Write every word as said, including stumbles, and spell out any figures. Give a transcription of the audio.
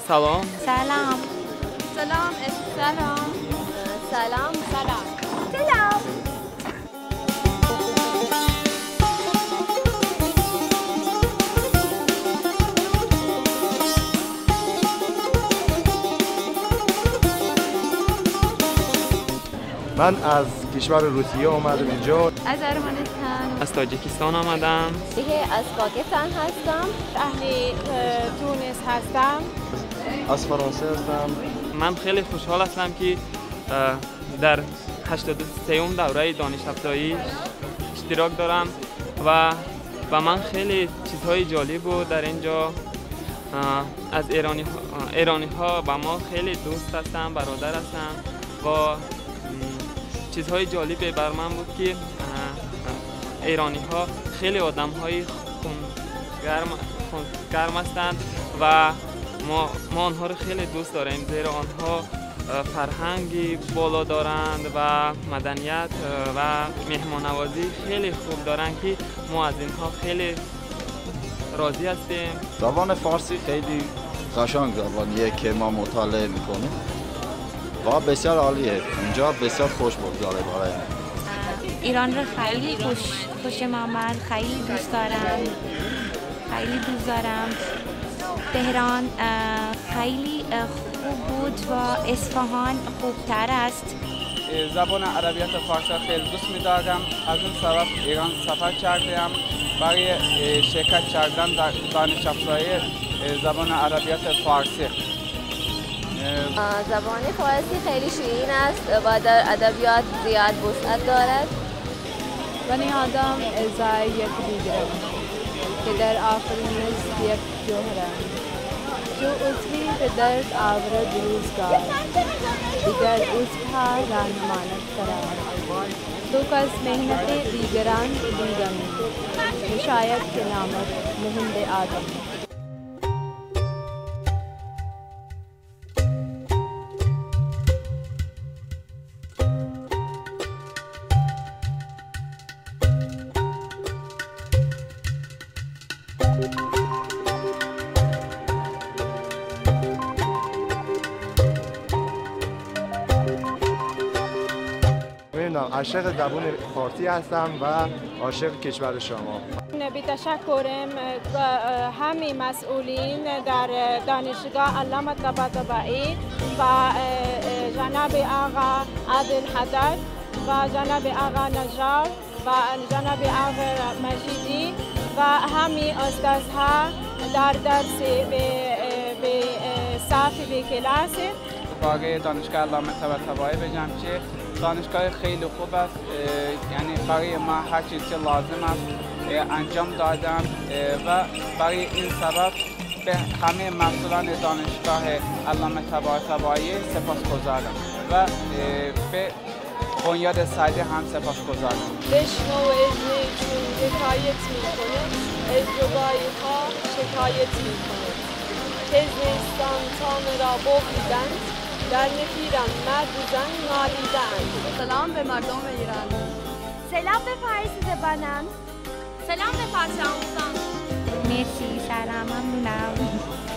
سلام. سلام. سلام. سلام. سلام. سلام. سلام. من از کشور روسیه اومدم اینجا. از ارمنستان. از تاجیکستان آمدم. از پاکستان هستم. اهل تونس هستم. از فرانسه هستم. من خیلی خوشحال هستم که در هشتاد و سوم دوره دانش افزایی اشتراک دارم و و من خیلی چیزهای جالب بود در اینجا. از ایرانی ها, ایرانی ها با ما خیلی دوست هستم، برادر هستم و چیزهای جالبی بر من بود که ایرانی ها خیلی آدم های خونگرم هستند و ما, ما آنها رو خیلی دوست داریم، زیرا آنها فرهنگی بالا دارند و مدنیت و مهمانوازی خیلی خوب دارند که ما از اینها خیلی راضی هستیم. زبان فارسی خیلی قشنگ زبانیه که ما مطالعه میکنیم و بسیار عالیه. اینجا بسیار خوش بگذاره برای من. ایران رو خیلی خوش خوشم آمد، خیلی دوست دارم، خیلی دوست دارم. تهران خیلی خوب بود و اصفهان خوبتر است. زبان عربیت فارسی خیلی دوست می‌دارم. از این سبب ایران سفر کردم برای شرکت کردن در دانش افزایی زبان عربیت فارسی. زبان فارسی خیلی شیرین است و در ادبیات زیاد وسعت دارد. بنی آدم ازای یک دیگرند که در آخرین نزد یک جوهرند. جو عضوی به درد آورد روزگار، دیگر عضوها را نماند قرار. تو از مهنت دیگران دیدمی، شاید که نامد مهند آدم. عاشق زبان فارسی هستم و عاشق کشور شما. بی تشکرم همه مسئولین در دانشگاه علامه طباطبایی و جناب آقا عادل حداد و جناب آقا نجار و جناب آقا مجیدی و همه استادها در درس به صف به کلاس. واقعا دانشگاه علامه طباطبایی بگم که دانشگاه خیلی خوب است، یعنی برای ما هر چیزی که لازم است انجام دادم و برای این سبب به همه مسئولان دانشگاه علامه طباطبایی سپاسگزارم و به بنیاد سعدی هم سپاسگزارم. بشنو اذنی چون حکایت میکنه، از جدایی ها شکایت میکنه. تزنستان تان را ببریدند، در نفیران مرد و زن نالیدند. سلام به مردم ایران. سلام به فارسی زبانم. سلام به فارسی آموزان. مرسی، سلام ممنونم.